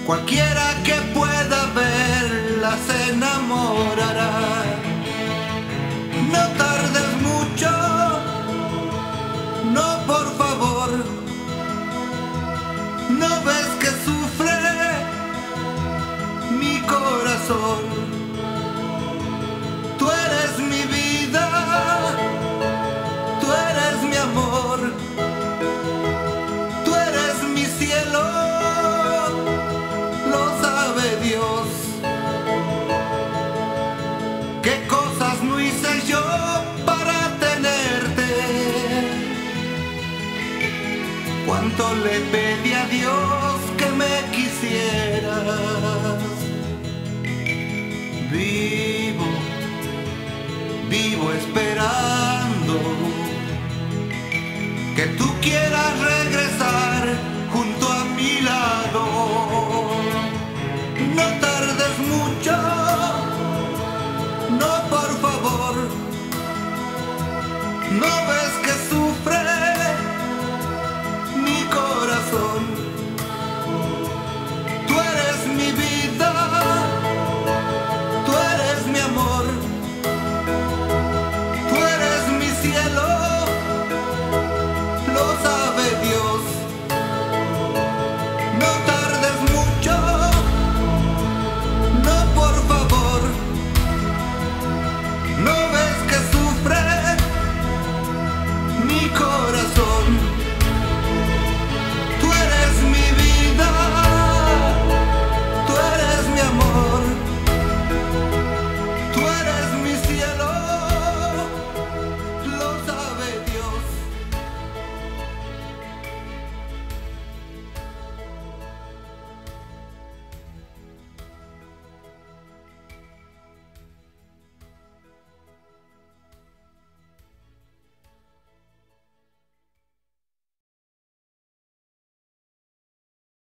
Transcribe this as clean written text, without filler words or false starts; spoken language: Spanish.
Cualquiera que pueda verla se enamorará. No tardes mucho, no, por favor. ¿No ves que sufre mi corazón? Tú eres mi vida, tú eres mi amor, tú eres mi cielo, lo sabe Dios. ¿Qué cosas no hice yo para tenerte? ¿Cuánto le pedí a Dios que me quisieras? Vivo esperando que tú quieras regresar.